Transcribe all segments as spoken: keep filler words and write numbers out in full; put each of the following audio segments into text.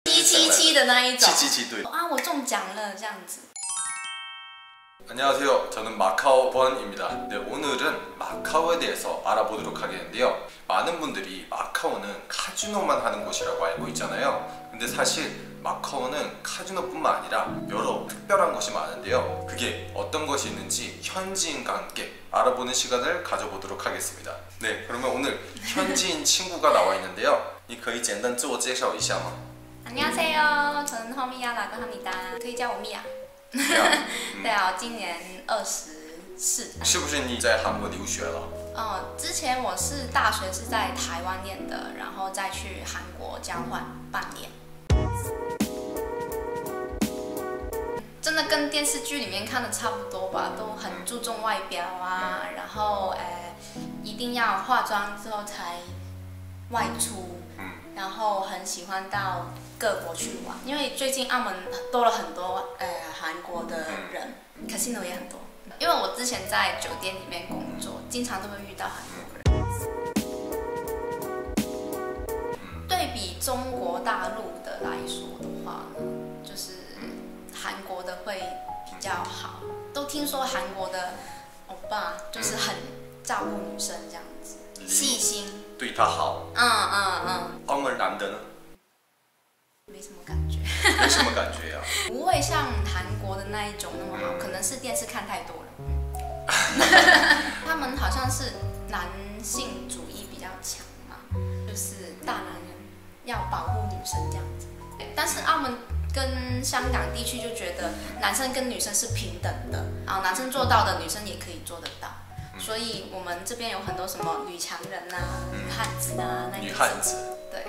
七七七的那一种。 七七七对。 啊，我中奖了这样子。 안녕하세요. 저는 마카오번입니다. 네, 오늘은 마카오에 대해서 알아보도록 하겠는데요. 많은 분들이 마카오는 카지노만 하는 곳이라고 알고 있잖아요. 근데 사실 마카오는 카지노뿐만 아니라 여러 특별한 것이 많은데요. 그게 어떤 것이 있는지 현지인과 함께 알아보는 시간을 가져보도록 하겠습니다. 네, 그러면 오늘 현지인 친구가 나와 있는데요. 你可以简单自我介绍一下吗？ 안녕하세요. 저는 허미야라고 합니다. 可以叫我米娅。 对啊，我今年二十四。 是不是你在韩国留学了？ 哦，之前我是大学是在台湾念的，然后再去韩国交换半年。真的跟电视剧里面看的差不多吧，都很注重外表啊，然后呃，一定要化妆之后才外出。 然后很喜欢到各国去玩，因为最近澳门多了很多呃韩国的人 ，casino 也很多。因为我之前在酒店里面工作，经常都会遇到韩国人。对比中国大陆的来说的话呢，就是韩国的会比较好。都听说韩国的欧巴就是很照顾女生这样子，细心。 对他好， 嗯嗯嗯。 澳门男的呢？ 没什么感觉。 没什么感觉呀、啊。 不会像韩国的那一种那么好，可能是电视看太多了。他们好像是男性主义比较强嘛，就是大男人要保护女生这样子。但是澳门跟香港地区就觉得男生跟女生是平等的，然后男生做到的，女生也可以做得到。 所以我们这边有很多什么女强人呐、啊、女汉子啊，那女汉子， 对。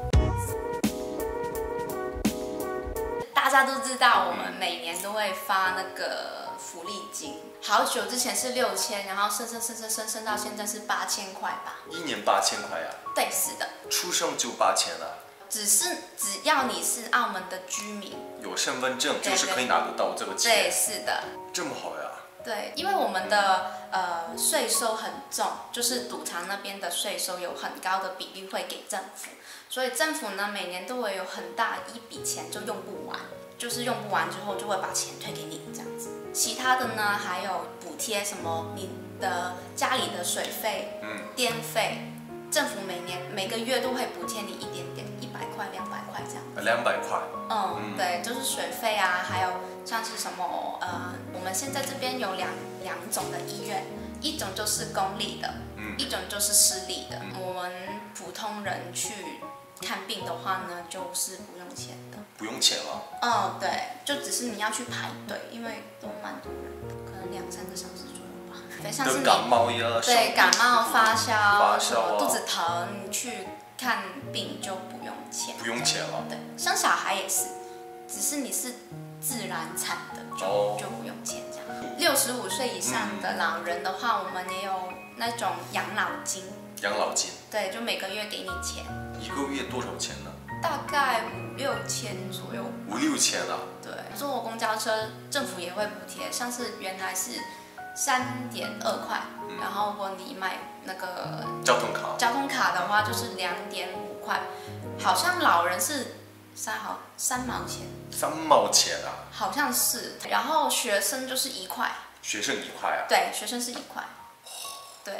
大家都知道，我们每年都会发那个福利金，好久之前是六千，然后升升升升升升到现在是八千块吧。 一年八千块呀、啊？ 对，是的。 出生就八千了。只是只要你是澳门的居民， 有身份证就是可以拿得到这个钱。 对，是的。 这么好呀？ 对，因为我们的呃税收很重，就是赌场那边的税收有很高的比例会给政府，所以政府呢每年都会有很大一笔钱就用不完，就是用不完之后就会把钱退给你这样子。其他的呢还有补贴什么你的家里的水费、嗯、电费，政府每年每个月都会补贴你一点点，一百块、两百块这样。 两百块。 嗯，嗯对，就是水费啊，还有。 像是什么呃，我们现在这边有两两种的医院，一种就是公立的，嗯、一种就是私立的。嗯、我们普通人去看病的话呢，就是不用钱的。 不用钱了？ 哦，对，就只是你要去排队，因为都蛮多人的，可能两三个小时左右吧。对，像是你感冒呀， 对感冒、发烧、 发烧、啊、 肚子疼，你去看病就不用钱。 不用钱了？ 对，生小孩也是，只是你是。 自然产的就、oh. 就不用钱这样。六十五岁以上的老人的话，我们也有那种养老金。 养老金。对， 就每个月给你钱。 一个月多少钱呢？ 大概五六千左右。 五六千啊？ 对，坐公交车政府也会补贴，像是原来是三点二块，嗯、然后如果你买那个交通卡， 交通卡的话就是两点五块，好像老人是。 三毫三毛钱， 三毛钱啊？ 好像是。然后学生就是一块， 学生一块啊？ 对，学生是一块。对。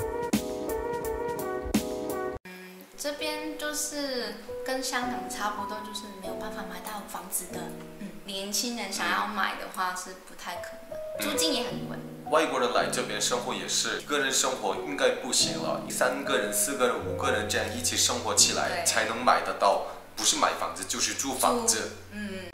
嗯，这边就是跟香港差不多，就是没有办法买到房子的。嗯，年轻人想要买的话是不太可能，租金也很贵。 外国人来这边生活也是一个人生活应该不行了，三个人、四个人、五个人这样一起生活起来才能买得到。 不是买房子就是租房子。嗯。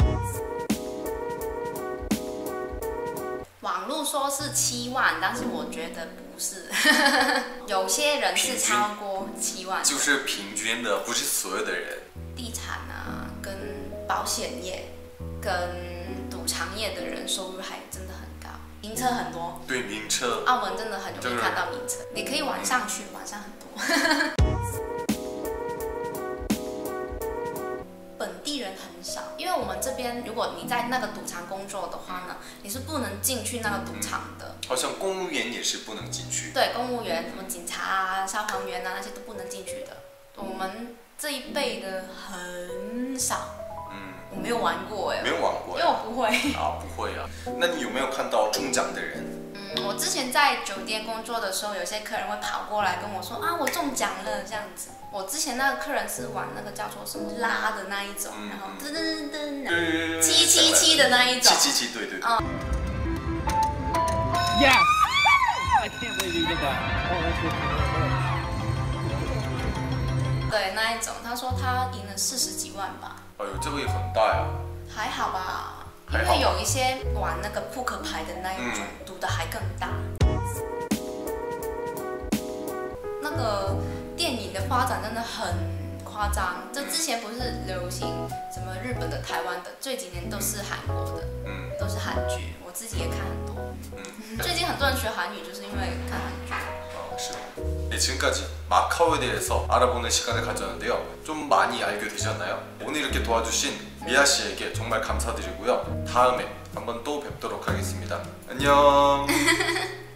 网络说是七万，但是我觉得不是，有些人是超过七万。 就是平均的，不是所有的人。 地产啊，跟保险业、跟赌场业的人收入还真的很高，名车很多。 对，名车。 澳门真的很容易看到名车，你可以晚上去，晚上很多。本地人很少，因为我们这边，如果你在那个赌场工作的话呢，你是不能进去那个赌场的。 好像公务员也是不能进去。 对，公务员、什么警察啊、消防员啊那些都不能进去的。我们这一辈的很少， 我没有玩过哎， 没有玩过因为我不会。 啊，不会啊。那你有没有看到中奖的人？ 嗯，我之前在酒店工作的时候，有些客人会跑过来跟我说啊，我中奖了这样子。我之前那个客人是玩那个叫做什么拉的那一种， 嗯、 然后噔噔噔噔， 七七七的那一种。 七七七，对对对。 嗯 Yes! I can't believe you did that. Oh, that's good. 对，那一种，他说他赢了四十几万吧。 哎呦，这个也很大呀。 还好吧。因还好为有一些玩那个扑克牌的那一种， 嗯、 赌的还更大。那个电影的发展真的很夸张，就之前不是流行什么日本的、台湾的，这几年都是韩国的， 嗯， 都是韩剧，我自己也看很多。 嗯， 最近很多人学韩语，就是因为看韩剧。 어,是. 네, 지금까지 마카오에 대해서 알아보는 시간을 가졌는데요. 좀 많이 알게 되셨나요? 오늘 이렇게 도와주신 미아 씨에게 정말 감사드리고요. 다음에 한번 또 뵙도록 하겠습니다. 안녕.